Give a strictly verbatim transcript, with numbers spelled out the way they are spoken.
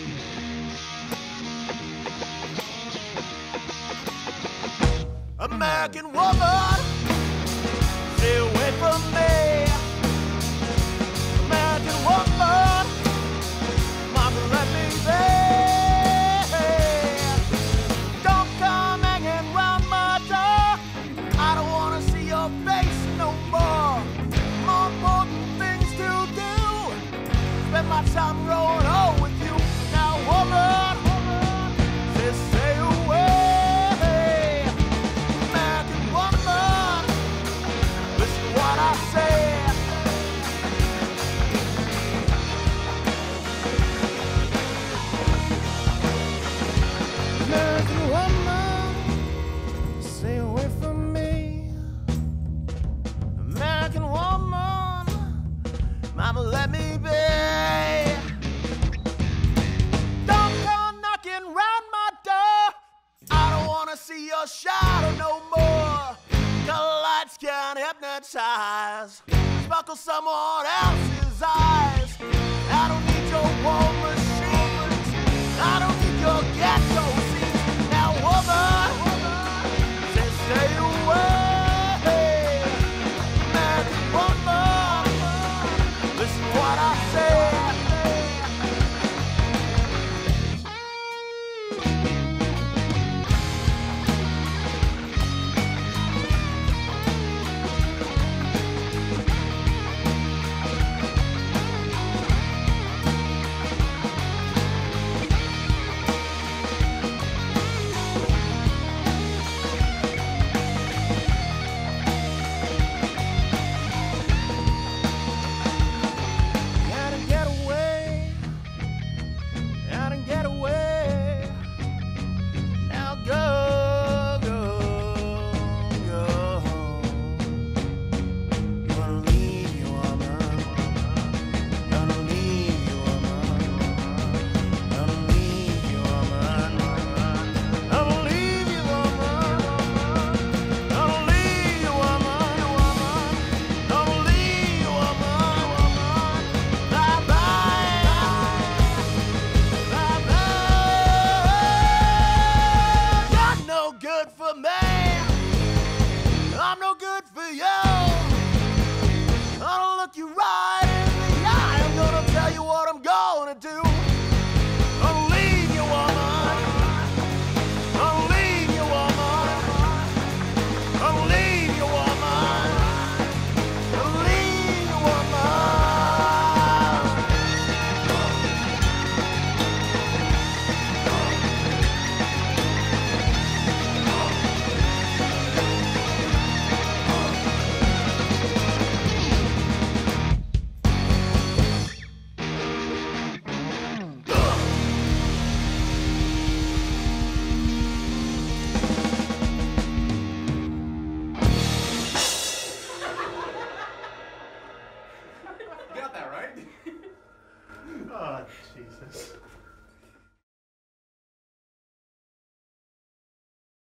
American woman, stay away from me. American woman, mama, let me be. Don't come hanging round my door. I don't wanna see your face no more. More important things to do. Spend my time growing old with you. Now, woman, just stay away. Mama, let me be. Don't come knocking round my door. I don't wanna see your shadow no more. Color lights can hypnotize, sparkle someone else's eyes. I don't need your war machines. I don't need your ghetto scenes. Now, woman, say stay away. American woman, listen what I say. I'm no good for you. I'll look you right in the eye. I'm gonna tell you what I'm gonna do. I'll leave you, woman. I'll leave you, woman. I'll leave you, woman. I'll leave you, woman. Got that right? Oh, Jesus.